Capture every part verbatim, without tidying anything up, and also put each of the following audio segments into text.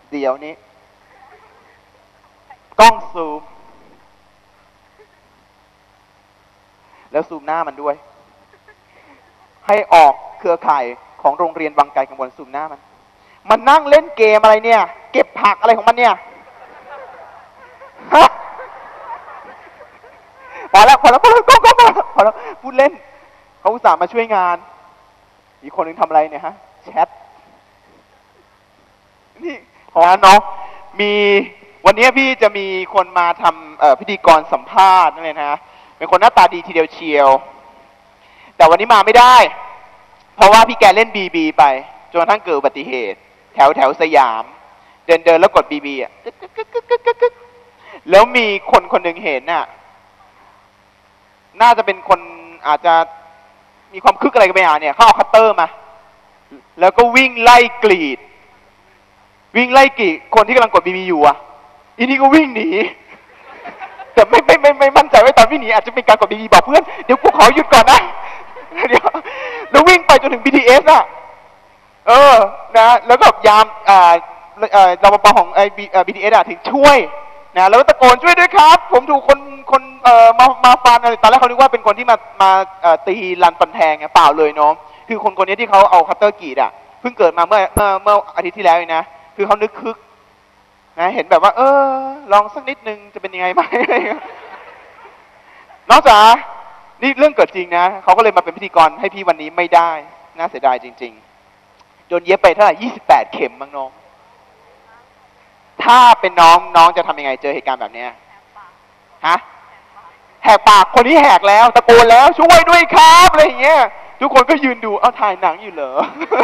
เดี๋ยวนี้กล้องซูมแล้วซูมหน้ามันด้วยให้ออกเครือข่ายของโรงเรียนวังไกลกังวลซูมหน้ามันมันนั่งเล่นเกมอะไรเนี่ยเก็บผักอะไรของมันเนี่ยฮะพอแล้วพอแล้วพอแล้วก็ก็พอแล้วพูดเล่นเขาอุตส่าห์มาช่วยงานอีกคนนึงทำอะไรเนี่ยฮะแชทนี่ขอน้องมีวันนี้พี่จะมีคนมาทำพิธีกรสัมภาษณ์นั่นเองนะเป็นคนหน้าตาดีทีเดียวเชียวแต่วันนี้มาไม่ได้เพราะว่าพี่แกเล่นบีบีไปจนกระทั่งเกิดอุบัติเหตุแถวแถวสยามเดินเดินแล้วกดบีบีอ่ะแล้วมีคนคนหนึ่งเห็นน่ะน่าจะเป็นคนอาจจะมีความคึกอะไรกันไปอ่ะเนี่ยเขาเอาคัตเตอร์มาแล้วก็วิ่งไล่กรีดวิ่งไล่กรีดคนที่กำลังกดบีบีอยู่อ่ะอีนี่ก็วิ่งหนีแต่ไม่ไม่ไม่ไม่มั่นใจว่าตอนวิ่งหนีอาจจะเป็นการกดบีบีบอกเพื่อนเดี๋ยวกูขอหยุดก่อนนะเดี๋ยวแล้ววิ่งไปจนถึง บี ที เอส อ่ะเออนะแล้วก็ยามอ่าเอ่อรปภของไอ้ บี ที เอส อ่ะถึงช่วยนะแล้วตะโกนช่วยด้วยครับผมถูกคนคนเอ่อมามาฟันอะไรตอนแรกเขาคิดว่าเป็นคนที่มามาตีรันฟันแทงไงเปล่าเลยน้องคือคนคนนี้ที่เขาเอาคัตเตอร์กรีดอ่ะเพิ่งเกิดมาเมื่อเมื่อเมื่ออาทิตย์ที่แล้วเองนะคือเขานึกคึกนะเห็นแบบว่าเออลองสักนิดนึงจะเป็นยังไงไหมอะไรเงี้ยน้องจ๋านี่เรื่องเกิดจริงนะเขาก็เลยมาเป็นพิธีกรให้พี่วันนี้ไม่ได้น่าเสียดายจริงๆโดนเย็บไปเท่าไหร่ยี่สิบแปดเข็มมั้งน้องถ้าเป็นน้องน้องจะทำยังไงเจอเหตุการณ์แบบนี้ฮะแหกปากคนนี้แหกแล้วตะโกนแล้วช่วยด้วยครับอะไรอย่างเงี้ยทุกคนก็ยืนดูเอาถ่ายหนังอยู่เหรอ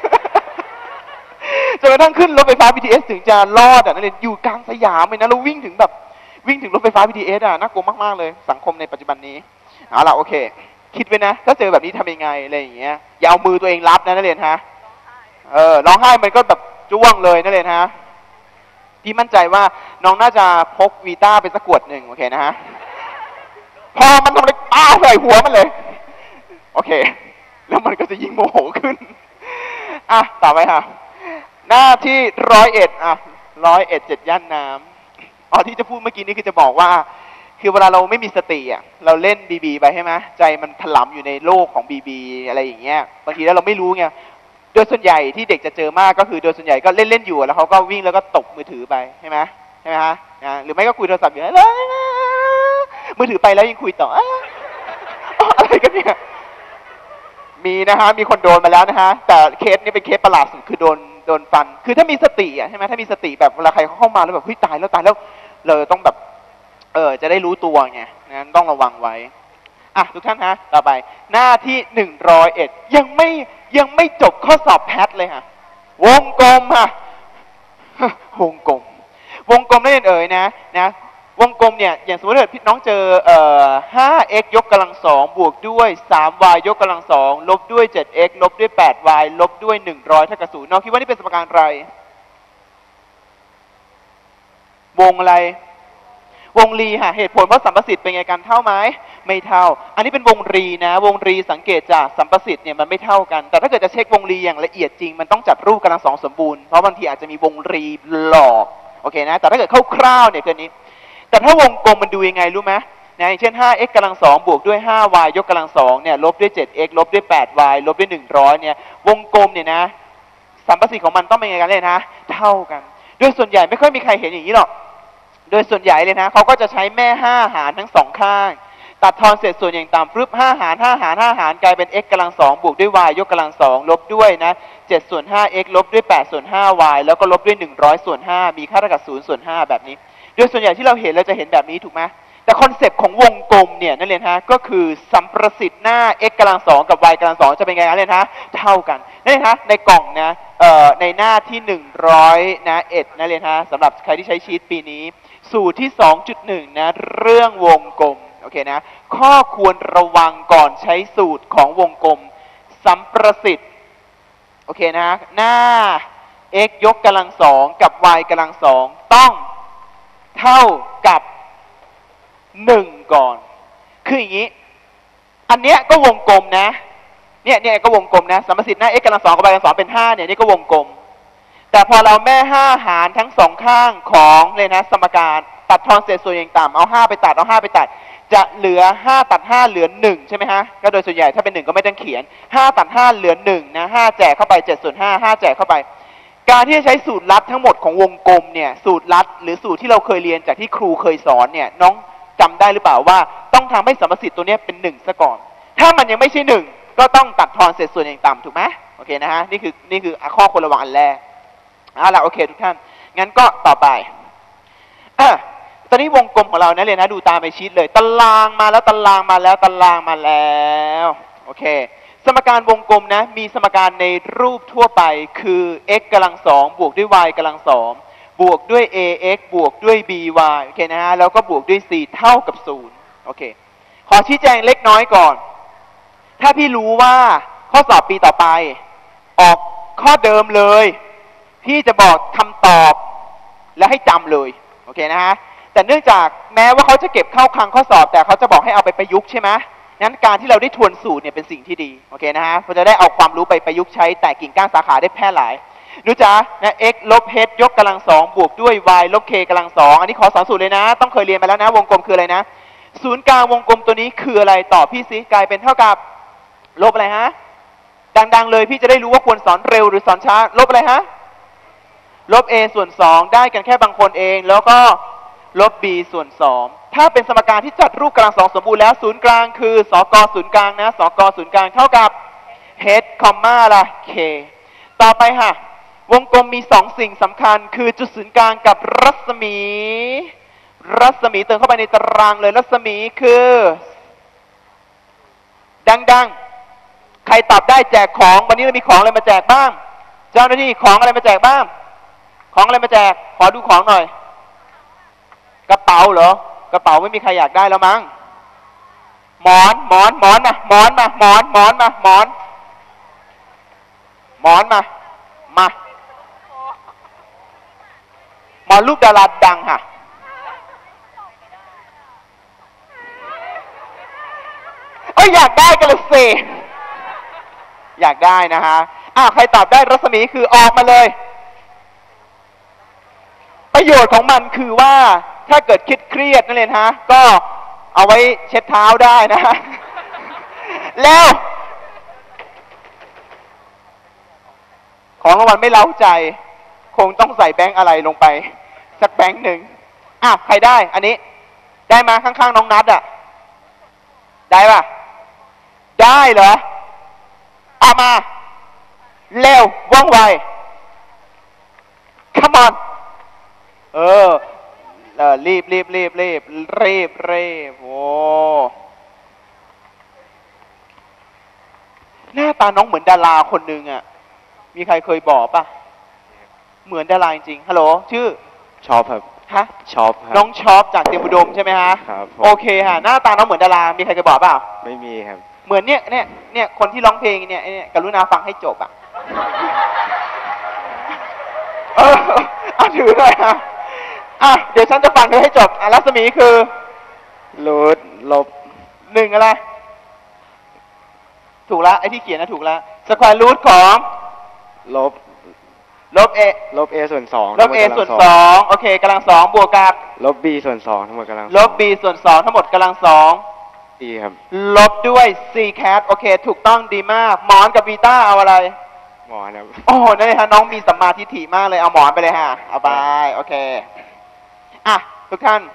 จนกระทั่งขึ้นรถไฟฟ้า บี ที เอส ถึงจะรอดอ่ะนั่นเลยอยู่กลางสยามเลยนะเราวิ่งถึงแบบวิ่งถึงรถไฟฟ้า บี ที เอส อ่ะน่ากลัวมากๆเลยสังคมในปัจจุบันนี้เอาล่ะโอเคคิดไว้นะถ้าเจอแบบนี้ทำยังไงอะไรอย่างเงี้ยอย่าเอามือตัวเองรับนะนักเรียนฮะเออร้องไห้มันก็แบบจ้วงเลยนักเรียนฮะพี่มั่นใจว่าน้องน่าจะพกวีต้าไปสักขวดหนึ่งโอเคนะฮะพอมันทำอะไรป้าใส่หัวมันเลยโอเคแล้วมันก็จะยิ่งโมโหขึ้นอ่ะต่อไปค่ะหน้าที่ร้อยเอ็ดอ่ะร้อยเอ็ดเจ็ดย่านน้ำอ๋อที่จะพูดเมื่อกี้นี้คือจะบอกว่าคือเวลาเราไม่มีสติอ่ะเราเล่นบีบีไปใช่ไหมใจมันถลำอยู่ในโลกของบีบีอะไรอย่างเงี้ยบางทีแล้วเราไม่รู้ไงโดยส่วนใหญ่ที่เด็กจะเจอมากก็คือโดยส่วนใหญ่ก็เล่นเล่นอยู่แล้วเขาก็วิ่งแล้วก็ตกมือถือไปใช่ไหมใช่ไหมฮะนะหรือไม่ก็คุยโทรศัพท์อยู่แล้วมือถือไปแล้วยังคุยต่ออะไรกันเนี่ยมีนะฮะมีคนโดนมาแล้วนะฮะแต่เคสนี้เป็นเคสประหลาดสุดคือโดนโดนฟันคือถ้ามีสติอ่ะใช่ไหมถ้ามีสติแบบเวลาใครเข้ามาแล้วแบบเฮ้ยตายแล้วตายแล้วเราต้องแบบเออจะได้รู้ตัวไงนะต้องระวังไว้อ่ะทุกท่านฮะต่อไปหน้าที่หนึ่งร้อยเอ็ดยังไม่ยังไม่จบข้อสอบแพทเลยฮะวงกลมฮะวงกลมวงกลมนั่นเองนะนะวงกลมเนี่ยอย่างสมมติว่าพี่น้องเจอเอ่อ ห้า เอ็กซ์ ยกกำลังสองบวกด้วย สาม วาย ยกกำลังสองลบด้วย เจ็ด เอ็กซ์ ลบด้วย แปด วาย ลบด้วยหนึ่งร้อยเท่ากับศูนย์น้องคิดว่านี่เป็นสมการอะไรวงอะไรวงรีฮะเหตุผลเพราะสัมประสิทธิ์เป็นไงกันเท่าไหมไม่เท่าอันนี้เป็นวงรีนะวงรีสังเกตจากสัมประสิทธิ์เนี่ยมันไม่เท่ากันแต่ถ้าเกิดจะเช็ควงรีอย่างละเอียดจริงมันต้องจัดรูปกำลังสองสมบูรณ์เพราะบางทีอาจจะมีวงรีหลอกโอเคนะแต่ถ้าเกิดคร่าวๆเนี่ยคือนี้แต่ถ้าวงกลมมันดูยังไงรู้ไหมนะอย่างเช่น ห้า เอ็กซ์ กำลังสองบวกด้วย ห้า วาย ยกกำลังสองเนี่ยลบด้วย เจ็ด เอ็กซ์ ลบด้วย แปด วาย ลบด้วยหนึ่งร้อยเนี่ยวงกลมเนี่ยนะสัมประสิทธิ์ของมันต้องเป็นไงกันเลยนะเท่ากันโดยส่วนใหญ่ไม่ค่อยมีใครเห็นอย่างนี้หรอกโดยส่วนใหญ่เลยนะเขาก็จะใช้แม่ห้าหารทั้งสองข้างตัดทอนเศษส่วนอย่างต่ำปุ๊บห้าหารห้าหารห้าหารกลายเป็น x กำลังสองบวกด้วย y ยกกำลังสองลบด้วยนะเจ็ดส่วนห้า x ลบด้วยแปดส่วนห้า y แล้วก็ลบด้วยหนึ่งร้อยส่วนห้ามีค่าเท่ากับศูนย์ส่วนห้าแบบนี้โดยส่วนใหญ่ที่เราเห็นเราจะเห็นแบบนี้ถูกไหมแต่คอนเซปต์ของวงกลมเนี่ยนั่นเองฮะก็คือสัมประสิทธิ์หน้า x กำลังสองกับ y กำลังสองจะเป็นไงนั่นเองฮะเท่ากันนั่นเองฮะในกล่องนะเอ่อในหน้าที่หนึ่งร้อยนะเอ็ดนั่นเองฮะสำหรับใครที่ใช้ชีทปีนี้สูตรที่ สองจุดหนึ่ง นะเรื่องวงกลมโอเคนะข้อควรระวังก่อนใช้สูตรของวงกลมสัมประสิทธิ์โอเคนะหน้า x ยกกำลังสองกับ y กำลังสองต้องเท่ากับหนึ่งก่อนคืออย่างนี้อันเนี้ยก็วงกลมนะเนี่ยเนี่ยก็วงกลมนะสัมประสิทธิ์หน้า x กำลังสองกับ y กำลังสองเป็นห้าเนี่ยนี่ก็วงกลมแต่พอเราแม่ห้าหารทั้งสองข้างของเลยนะสมการตัดทอนเศษส่วนอย่างต่ำเอาห้าไปตัดเอาห้าไปตัดจะเหลือห้าตัดห้าเหลือหนึ่งใช่ไหมฮะก็โดยส่วนใหญ่ถ้าเป็นหนึ่งก็ไม่ต้องเขียนห้าตัดห้าเหลือหนึ่งนะห้าแจกเข้าไปเจ็ดส่วนห้า ห้าแจกเข้าไปการที่จะใช้สูตรลัดทั้งหมดของวงกลมเนี่ยสูตรลัดหรือสูตรที่เราเคยเรียนจากที่ครูเคยสอนเนี่ยน้องจำได้หรือเปล่าว่าต้องทำให้สมสิทธิ์ตัวนี้เป็นหนึ่งซะก่อนถ้ามันยังไม่ใช่หนึ่งก็ต้องตัดทอนเศษส่วนอย่างต่ำถูกไหมโอเคนะฮะนี่คือนี่คือข้อควรระวังอันแรกเอาล่ะโอเคทุกท่านงั้นก็ต่อไปอ่ะตอนนี้วงกลมของเรานะเรียนนะดูตามไปชีทเลยตารางมาแล้วตารางมาแล้วตารางมาแล้วโอเคสมการวงกลมนะมีสมการในรูปทั่วไปคือ x กำลังสองบวกด้วย y กำลังสองบวกด้วย ax บวกด้วย by โอเคนะฮะแล้วก็บวกด้วย c เท่ากับศูนย์โอเคขอชี้แจงเล็กน้อยก่อนถ้าพี่รู้ว่าข้อสอบปีต่อไปออกข้อเดิมเลยพี่จะบอกคำตอบและให้จำเลยโอเคนะฮะแต่เนื่องจากแม้ว่าเขาจะเก็บเข้าคลังข้อสอบแต่เขาจะบอกให้เอาไปประยุกต์ใช่ไหมงั้นการที่เราได้ทวนสูตรเนี่ยเป็นสิ่งที่ดีโอเคนะฮะเราจะได้เอาความรู้ไปประยุกต์ใช้แต่กิ่งก้านสาขาได้แพร่หลายดูจ้านะ x ลบ h ยกกำลังสองบวกด้วย y ลบ k กำลังสองอันนี้ขอสอนสูตรเลยนะต้องเคยเรียนมาแล้วนะวงกลมคืออะไรนะศูนย์กลางวงกลมตัวนี้คืออะไรตอบพี่ซิกลายเป็นเท่ากับลบอะไรฮะดังๆเลยพี่จะได้รู้ว่าควรสอนเร็วหรือสอนช้าลบอะไรฮะลบ a ส่วนสองได้กันแค่บางคนเองแล้วก็ลบ b ส่วนสองถ้าเป็นสมการที่จัดรูปกำลังสองสมบูรณ์แล้วศูนย์กลางคือสกศูนย์กลางนะสกศูนย์กลางเท่ากับ h คอมมาละ k ต่อไปฮะวงกลมมีสองสิ่งสำคัญคือจุดศูนย์กลางกับรัศมีรัศมีเติมเข้าไปในตารางเลยรัศมีคือดังๆใครตอบได้แจกของวันนี้เรามีของอะไรมาแจกบ้างเจ้าหน้าที่ของอะไรมาแจกบ้างของอะไรมาแจกขอดูของหน่อยกระเป๋าเหรอกระเป๋าไม่มีใครอยากได้แล้วมั้งหมอนหมอนหมอนมาหมอนมาหมอนหมอนมาหมอนหมอนมามาหมอนรูปดาราดังค่ะเอ้ยอยากได้กันเลยสิอยากได้นะฮะอ้าวใครตอบได้รัศมีคือออกมาเลยประโยชน์ของมันคือว่าถ้าเกิดคิดเครียดนั่นเองฮะก็เอาไว้เช็ดเท้าได้นะฮะแล้วของรางวัลไม่เล้าใจคงต้องใส่แบงค์อะไรลงไปสักแบงค์หนึ่งอ้าวใครได้อันนี้ได้มาข้างๆน้องนัดอะได้ป่ะได้เหรอเอามาเร็วว่องไว come on เออเออรีบรีบรีบรีบรีบรีบโอ้หน้าตาน้องเหมือนดาราคนหนึ่งอ่ะมีใครเคยบอกป่ะเหมือนดาราจริงฮัลโหลชื่อชอปครับฮะชอปครับน้องชอปจากเตรียมอุดมใช่ไหมฮะครับโอเคฮะหน้าตาน้องเหมือนดารามีใครเคยบอกเปล่าไม่มีครับเหมือนเนี้ยเนี่ยเนี่ยคนที่ร้องเพลงเนี่ยเนี่ยกรุณาฟังให้จบอ่ะเออเอาถือหน่อยฮะอ่ะเดี๋ยวฉันจะฟังเธอให้จบอ่ะรัศมีคือรูทลบหนึ่งอะไรถูกแล้วไอ้ที่เขียนนะถูกแล้วสแควร์รูทของลบลบ a ลบ a ส่วนสองลบ a ส่วนสองโอเคกำลังสองบวกกับลบ b ส่วนสองทั้งหมดกำลังลบ b ส่วนสองทั้งหมดกำลังสองดีครับลบด้วย c cat โอเคถูกต้องดีมากหมอนกับบีต้าเอาอะไรหมอนครับโอ้นั่นเลยฮะน้องมีสัมมาทิฏฐิมากเลยเอาหมอนไปเลยฮะเอาไปโอเคอ่ะทุกท่าน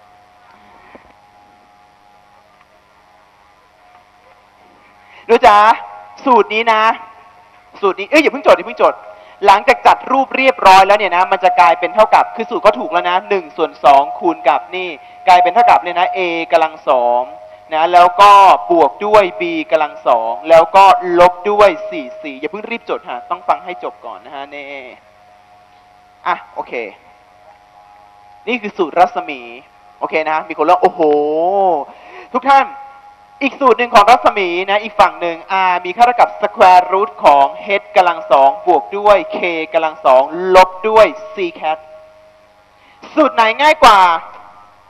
ดูจ้าสูตรนี้นะสูตรนี้เอ้ยอย่าเพิ่งจดอย่าเพิ่งจดหลังจากจัดรูปเรียบร้อยแล้วเนี่ยนะมันจะกลายเป็นเท่ากับคือสูตรก็ถูกแล้วนะหนึ่งส่วนสองคูณกับนี่กลายเป็นเท่ากับเลยนะ a กำลังสองนะแล้วก็บวกด้วย b กำลังสองแล้วก็ลบด้วยสี่สี่อย่าเพิ่งรีบจดฮะต้องฟังให้จบก่อนนะฮะเน่อ่ะโอเคนี่คือสูตรรัศมีโอเคนะมีคนเล่าโอ้โหทุกท่านอีกสูตรหนึ่งของรัศมีนะอีกฝั่งหนึ่ง r มีค่าเท่ากับ square root ของ h กำลังสองบวกด้วย k กำลังสองลบด้วย c cat สูตรไหนง่ายกว่า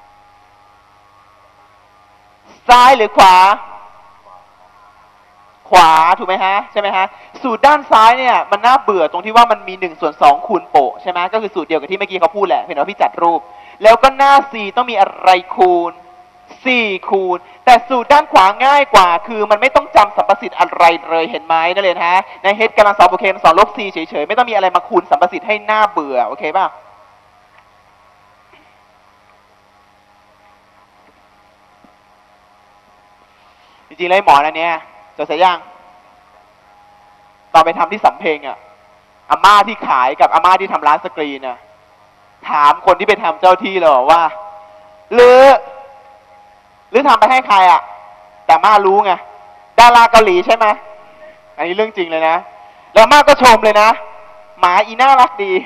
ซ้ายหรือขวาขวาถูกไหมฮะใช่ไหมฮะสูตรด้านซ้ายเนี่ยมันน่าเบื่อตรงที่ว่ามันมีหนึ่งส่วนสองคูณโปะใช่ไหมก็คือสูตรเดียวกับที่เมื่อกี้เขาพูดแหละเพียงแต่ว่าพี่จัดรูปแล้วก็หน้า c ต้องมีอะไรคูณสี่คูณแต่สูตรด้านขวาง่ายกว่าคือมันไม่ต้องจำสัมประสิทธิ์อะไรเลยเห็นไหมนั่นเลยนะฮะใน h กำลังสองบวก k กำลังสองลบ c เฉยๆไม่ต้องมีอะไรมาคูณสัมประสิทธิ์ให้หน้าเบื่อโอเคป่ะจริงๆเลยหมอนะเนี่ยจดเสร็จยังตอนไปทำที่สำเพ็งอ่ะอาม่าที่ขายกับอาม่าที่ทำร้านสกรีนน่ะถามคนที่ไปทำเจ้าที่เลยว่าหรือหรือทำไปให้ใครอ่ะแต่อาม่ารู้ไงดาราเกาหลีใช่ไหมอันนี้เรื่องจริงเลยนะแล้วอาม่าก็ชมเลยนะหมาอีน่ารักดี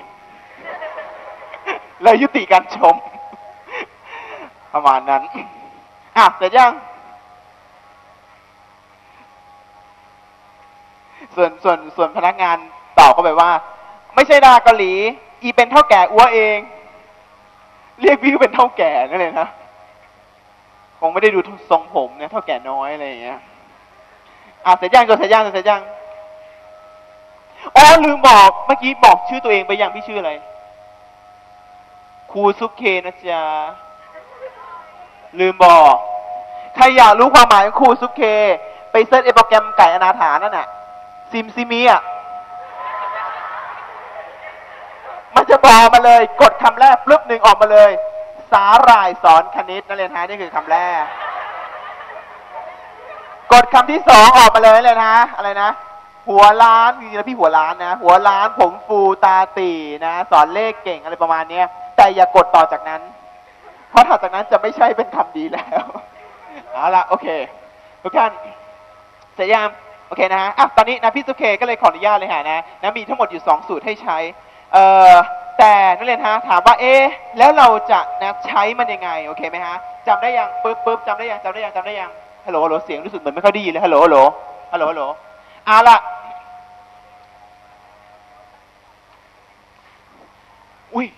เลยยุติการชมประมาณนั้นอ่ะเสร็จยังส่วนส่วนส่วนพนักงานตอบเข้าไปว่าไม่ใช่ดาราเกาหลีอีเป็นเท่าแก่อ้วเองเรียกพี่เป็นเท่าแก่นั่นเลยนะคงไม่ได้ดูทรงผมเนี่ยเท่าแก่น้อยอะไรอย่างเงี้ยอ่ะเสร็จยังตัวเสร็จยังเสร็จยังอ๋อลืมบอกเมื่อกี้บอกชื่อตัวเองไปยังพี่ชื่ออะไรครูซุปเคนะจ๊ะลืมบอกใครอยากรู้ความหมายของครูซุปเคไปเซิร์ชไอโปรแกรมไก่อนาถานั่นน่ะซิมซิมีอ่ะมันจะบอกมาเลยกดคำแรกปุ๊บหนึ่งออกมาเลยสาหร่ายสอนคณิตนั่นเลยนะนี่คือคำแรกกดคำที่สองออกมาเลยเลยนะอะไรนะหัวล้านจริงๆแล้วพี่หัวล้านนะหัวล้านผมฟูตาตีนะสอนเลขเก่งอะไรประมาณนี้แต่อย่ากดต่อจากนั้นเพราะถัดจากนั้นจะไม่ใช่เป็นคำดีแล้วเอาละโอเคทุกท่านเสร็จยังโอเคนะฮะอ่ะตอนนี้นะพี่สุเคก็เลยขออนุญาตเลยฮะนะนะมีทั้งหมดอยู่สองสูตรให้ใช้เอ่อแต่นักเรียนฮะถามว่าเอ๊ะแล้วเราจะนะใช้มันยังไงโอเคไหมฮะจำได้ยังปึ๊บปึ๊บจำได้ยังจำได้ยังจำได้ยังฮัลโหลฮัลโหลเสียงรู้สึกเหมือนไม่ค่อยดีเลยฮัลโหลฮัลโหลฮัลโหลฮัลโหลเอาล่ะอุ้ย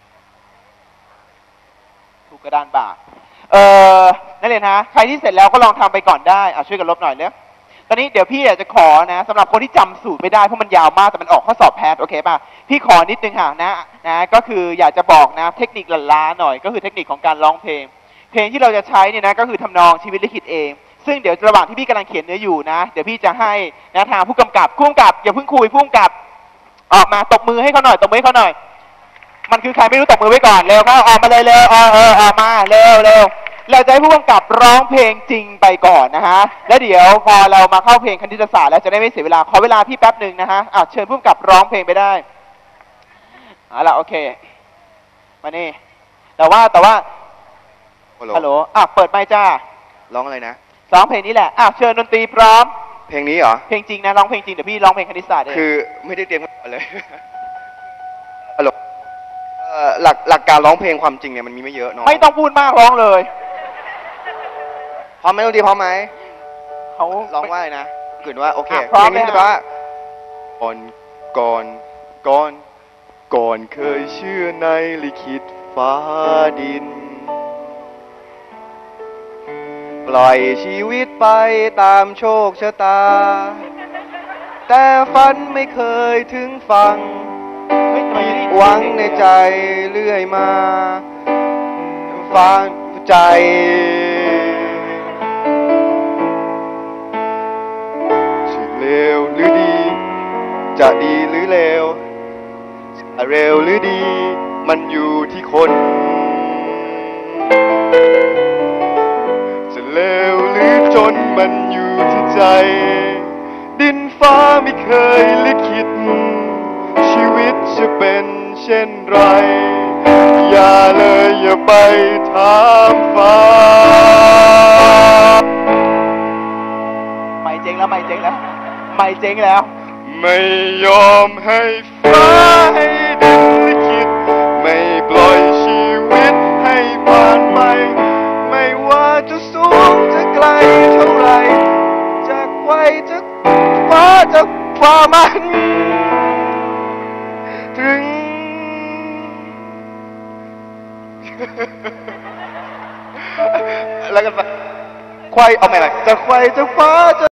ถูกกระดานบาดเอ่อนักเรียนฮะใครที่เสร็จแล้วก็ลองทำไปก่อนได้อ่ะช่วยกันลบหน่อยเร็วตอนนี้เดี๋ยวพี่อยากจะขอนะสำหรับคนที่จำสูตรไม่ได้เพราะมันยาวมากแต่มันออกข้อสอบแพทโอเคป่ะพี่ขอนิดนึงค่ะนะนะก็คืออยากจะบอกนะเทคนิคละล้าหน่อยก็คือเทคนิคของการร้องเพลงเพลงที่เราจะใช้เนี่ยนะก็คือทำนองชีวิตลิขิตเองซึ่งเดี๋ยวระหว่างที่พี่กำลังเขียนเนื้ออยู่นะเดี๋ยวพี่จะให้นะทางผู้กำกับผู้กำกับอย่าเพิ่งคุยผู้กำกับออกมาตบมือให้เขาหน่อยตบมือให้เขาหน่อยมันคือใครไม่รู้ตบมือไว้ก่อนเร็วเขาออกมาเลยเร็วเออเออออกมาเร็วเร็วเราจะให้ผู้กำกับร้องเพลงจริงไปก่อนนะฮะแล้วเดี๋ยวพอเรามาเข้าเพลงคณิตศาสตร์แล้วจะได้ไม่เสียเวลาขอเวลาพี่แป๊บหนึ่งนะฮะอ่ะเชิญผู้กำกับร้องเพลงไปได้เอาล่ะโอเคมานี่แต่ว่าแต่ว่าฮัลโหลอ่ะเปิดไมค์จ้าร้องอะไรนะร้องเพลงนี้แหละอ่ะเชิญดนตรีพร้อมเพลงนี้เหรอเพลงจริงนะร้องเพลงจริงเดี๋ยวพี่ร้องเพลงคณิตศาสตร์เองคือไม่ได้เตรียมมาเลยฮัลโหลเอ่อหลักหลักการร้องเพลงความจริงเนี่ยมันมีไม่เยอะเนาะไม่ต้องพูดมากร้องเลยพร้อมไหมดนตรีพร้อมไหมเขาร้องว่าอะไรนะคือว่าโอเคพร้อมไหมเพลงนี้ว่าก่อนก่อนก่อนก่อนเคยเชื่อในลิขิตฟ้าดินปล่อยชีวิตไปตามโชคชะตาแต่ฝันไม่เคยถึงฟังหวังในใจเรื่อยมาฟังใจจะเลวหรือดีจะดีหรือเลวจะเร็วหรือดีมันอยู่ที่คนจะเลวหรือจนมันอยู่ที่ใจดินฟ้าไม่เคยลิขิตชีวิตจะเป็นเช่นไรอย่าเลยอย่าไปถามฟ้าไม่เจ๊งแล้วไม่เจ๊งแล้วไม่เจ๊งแล้วไม่ยอมให้ฟ้าให้ดินลิขิตไม่ปล่อยชีวิตให้ผ่านไปไม่ว่าจะสูงจะไกลเท่าไรจะไกลจะฟ้าจะฝ่ามันถึงแล้วก็ควายเอาใหม่ๆจะควายจะฟ้าจะ